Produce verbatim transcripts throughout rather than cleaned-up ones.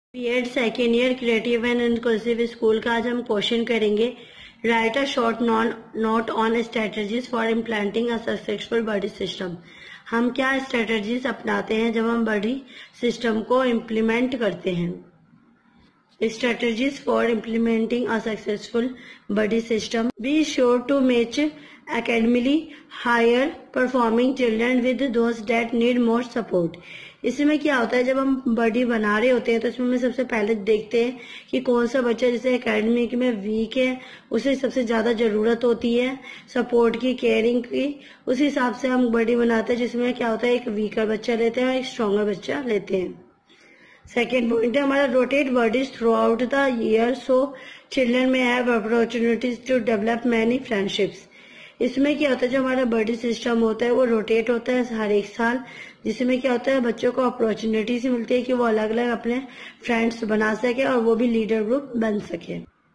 BEd second year creative and inclusive school का आज हम क्वेश्चन करेंगे। Write a short note on strategies for implanting a successful buddy system. हम क्या strategies अपनाते हैं जब हम बॉडी सिस्टम को इम्प्लीमेंट करते हैं। Strategies for implementing a successful buddy system. Be sure to match academically higher performing children with those that need more support। इसमें क्या होता है, जब हम बॉडी बना रहे होते हैं तो इसमें हम सबसे पहले देखते हैं कि कौन सा बच्चा जैसे एकेडमिक में वीक है, उसे सबसे ज्यादा जरूरत होती है सपोर्ट की, केयरिंग की। उस हिसाब से हम बॉडी बनाते हैं, जिसमें क्या होता है एक वीकर बच्चा लेते हैं और एक स्ट्रॉन्गर बच्चा लेते हैं। सेकेंड पॉइंट है हमारा rotate buddies throughout the year so children may have opportunities to develop many friendships. इसमें क्या होता है, जो हमारा बॉडी सिस्टम होता है वो रोटेट होता है हर एक साल, जिसमें क्या होता है बच्चों को अपॉर्चुनिटीज मिलती है कि वो अलग अलग अपने फ्रेंड्स बना सके और वो भी लीडर ग्रुप बन सके।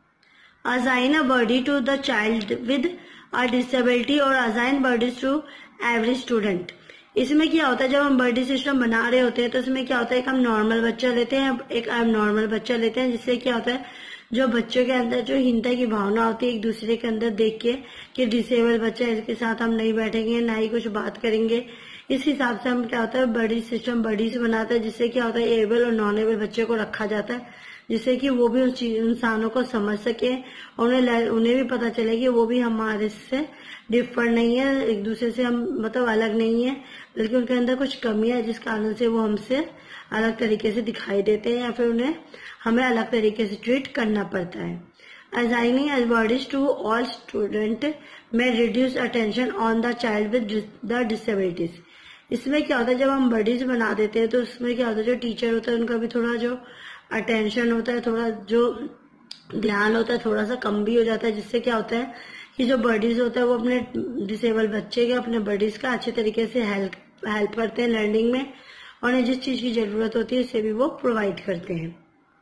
Assign a buddy to the child with a disability और assign buddies to every student. इसमें क्या होता है, जब हम बॉडी सिस्टम बना रहे होते हैं तो इसमें क्या होता है, एक हम नॉर्मल बच्चा लेते हैं, एक अब नॉर्मल बच्चा लेते हैं, जिससे क्या होता है जो बच्चों के अंदर जो हीनता की भावना होती है एक दूसरे के अंदर देख के कि डिसेबल बच्चा है, इसके साथ हम नहीं बैठेंगे, ना ही कुछ बात करेंगे। इस हिसाब से हम क्या होता है बॉडी सिस्टम बॉडी से बनाता है, जिससे क्या होता है एबल और नॉन एबल बच्चे को रखा जाता है, जिससे कि वो भी उन इंसानों को समझ सके और उन्हें उन्हें भी पता चले कि वो भी हमारे से डिफर नहीं है, एक दूसरे से हम मतलब अलग नहीं है, बल्कि उनके अंदर कुछ कमियां है जिस कारण से वो हमसे अलग तरीके से दिखाई देते हैं या फिर उन्हें हमें अलग तरीके से ट्रीट करना पड़ता है। Assigning as buddies to all student may reduce attention on the child with the disabilities. इसमें क्या होता है, जब हम बॉडीज बना देते हैं तो उसमें क्या होता है जो टीचर होता है उनका भी थोड़ा जो अटेंशन होता है, थोड़ा जो ध्यान होता है थोड़ा सा कम भी हो जाता है, जिससे क्या होता है कि जो बॉडीज होता है वो अपने डिसेबल बच्चे के अपने बॉडीज का अच्छे तरीके से हेल्प हेल्प करते हैं लर्निंग में, और उन्हें जिस चीज की जरूरत होती है उसे भी वो प्रोवाइड करते हैं।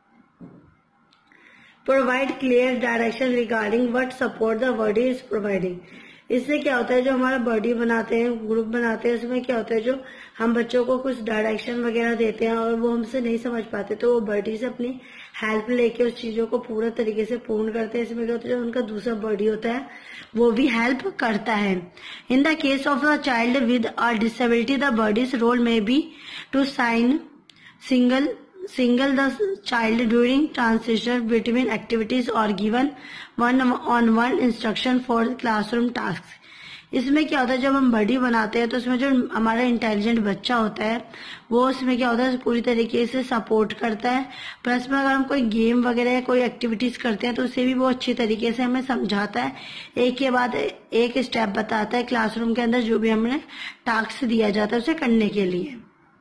Provide clear direction regarding what support the buddy is providing. इससे क्या होता है, जो हमारा बॉडी बनाते हैं, ग्रुप बनाते हैं, उसमें क्या होता है जो हम बच्चों को कुछ डायरेक्शन वगैरह देते हैं और वो हमसे नहीं समझ पाते तो वो बॉडी से अपनी हेल्प लेके उस चीजों को पूरा तरीके से पूर्ण करते हैं। इसमें क्या होता है जो उनका दूसरा बॉडी होता है वो भी हेल्प करता है। In the case of the child with a disability the buddy's role may be to sign single single the child during transition between activities or given one on one instruction for classroom tasks। इसमें क्या होता है जब हम body बनाते हैं तो उसमें जो हमारा इंटेलिजेंट बच्चा होता है वो उसमें क्या होता है पूरी तरीके से सपोर्ट करता है, प्लस में अगर हम कोई गेम वगैरह या कोई एक्टिविटीज करते हैं तो उसे भी वो अच्छी तरीके से हमें समझाता है, एक के बाद एक स्टेप बताता है क्लासरूम के अंदर जो भी हमें टास्क दिया जाता है उसे करने के लिए।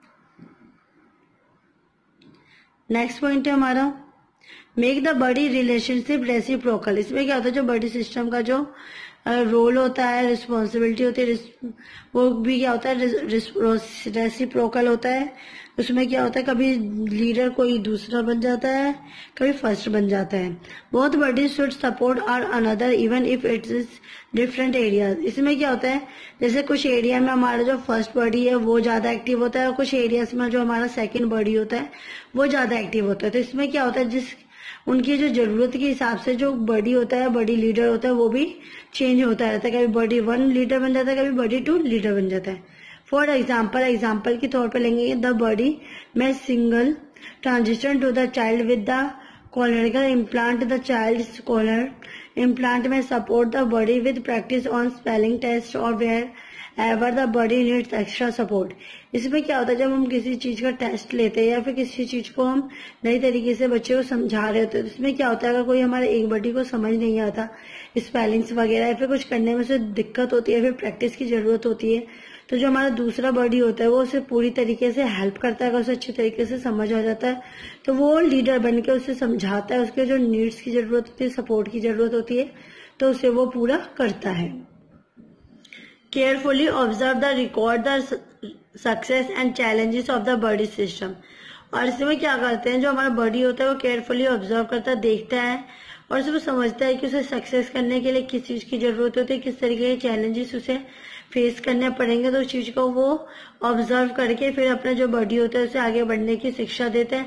नेक्स्ट पॉइंट है हमारा make the buddy relationship reciprocal. इसमें क्या होता है जो बॉडी सिस्टम का जो रोल होता है, रिस्पॉन्सिबिलिटी होती है, वो भी क्या होता है रेसिप्रोकल होता है। उसमें क्या होता है कभी लीडर कोई दूसरा बन जाता है, कभी फर्स्ट बन जाता है। Both buddies should support are another even if it is different areas. इसमें क्या होता है जैसे कुछ एरिया में हमारा जो फर्स्ट बॉडी है वो ज्यादा एक्टिव होता है और कुछ एरियाज में जो हमारा सेकंड बॉडी होता है वो ज्यादा एक्टिव होता है। तो इसमें क्या होता है जिस उनकी जो जरूरत के हिसाब से जो बॉडी होता है, बॉडी लीडर होता है, वो भी चेंज होता रहता है। कभी बॉडी वन लीडर बन जाता है, कभी बॉडी टू लीडर बन जाता है। फॉर एग्जाम्पल एग्जाम्पल के तौर पर लेंगे the buddy may single transition to the child with the cochlear implant the child cochlear implant may support the buddy with practice on spelling test और wherever the buddy needs extra support. इसमें क्या होता है जब हम किसी चीज का टेस्ट लेते हैं या फिर किसी चीज को हम नई तरीके से बच्चे को समझा रहे होते हैं तो इसमें क्या होता है अगर कोई हमारे एक बॉडी को समझ नहीं आता, स्पेलिंग्स वगैरह या फिर कुछ करने में उसे दिक्कत होती है, फिर प्रैक्टिस की जरूरत होती है, तो जो हमारा दूसरा बॉडी होता है वो उसे पूरी तरीके से हेल्प करता है, अगर उसे अच्छे तरीके से समझ आ जाता है तो वो लीडर बन के उसे समझाता है, उसके जो नीड्स की जरूरत होती है, सपोर्ट की जरूरत होती है तो उसे वो पूरा करता है। Carefully observe the record the success and challenges of the buddy system. और इसमें क्या करते हैं जो हमारा बॉडी होता है वो केयरफुली ऑब्जर्व करता है, देखता है और उसे वो समझता है कि उसे सक्सेस करने के लिए किस चीज की जरूरत होती है, किस तरीके के चैलेंजेस उसे फेस करने पड़ेंगे। तो उस चीज को वो ऑब्जर्व करके फिर अपना जो बॉडी होता है उसे आगे बढ़ने की शिक्षा देते हैं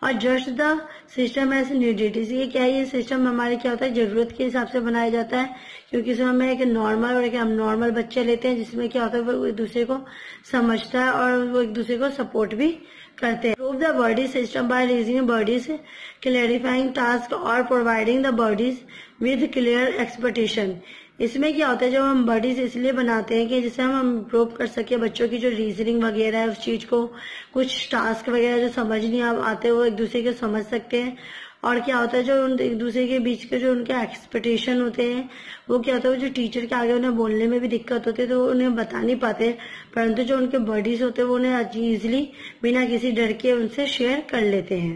और adjust the system as needed. ये क्या है, ये सिस्टम हमारे क्या होता है जरूरत के हिसाब से बनाया जाता है, क्योंकि इसमें हम एक नॉर्मल और एक नॉर्मल बच्चे लेते हैं, जिसमें क्या होता है वो एक दूसरे को समझता है और वो एक दूसरे को सपोर्ट भी करते हैं। Improve the body system by raising bodies, clarifying tasks और providing the bodies with clear expectation। इसमें क्या होता है, जब हम बॉडीज इसलिए बनाते हैं कि जिससे हम इम्प्रूव कर सके बच्चों की जो रीजनिंग वगैरह है, उस चीज को कुछ टास्क वगैरह जो समझ नहीं आते वो एक दूसरे के समझ सकते हैं। और क्या होता है, जो उन एक दूसरे के बीच के जो उनके एक्सपेक्टेशन होते हैं वो क्या होता है, जो टीचर के आगे उन्हें बोलने में भी दिक्कत होती है तो उन्हें बता नहीं पाते, परंतु जो उनके बॉडीज होते हैं वो उन्हें इजिली बिना किसी डर के उनसे शेयर कर लेते हैं।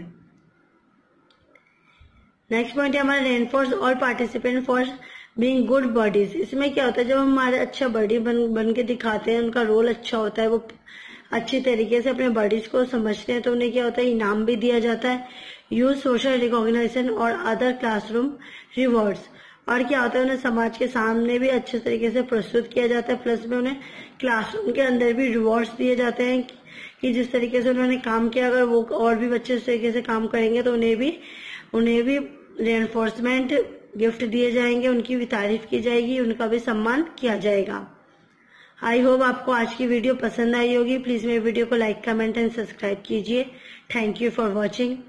नेक्स्ट पॉइंट है हमारा रेनफोर्स और participant for being good buddies. इसमें क्या होता है, जब हम हमारे अच्छा बॉडी बन बन के दिखाते हैं, उनका रोल अच्छा होता है, वो अच्छी तरीके से अपने बॉडीज को समझते हैं तो उन्हें क्या होता है इनाम भी दिया जाता है, यूज सोशल रिकॉग्निशन और अदर क्लासरूम रिवॉर्ड्स। और क्या होता है, उन्हें समाज के सामने भी अच्छे तरीके से प्रस्तुत किया जाता है, प्लस में उन्हें क्लासरूम के अंदर भी रिवॉर्ड्स दिए जाते हैं कि जिस तरीके से उन्होंने काम किया, अगर वो और भी बच्चे उस तरीके से काम करेंगे तो उन्हें भी उन्हें भी रेनफोर्समेंट गिफ्ट दिए जाएंगे, उनकी भी तारीफ की जाएगी, उनका भी सम्मान किया जाएगा। आई होप आपको आज की वीडियो पसंद आई होगी। प्लीज मेरे वीडियो को लाइक, कमेंट एंड सब्सक्राइब कीजिए। Thank you for watching.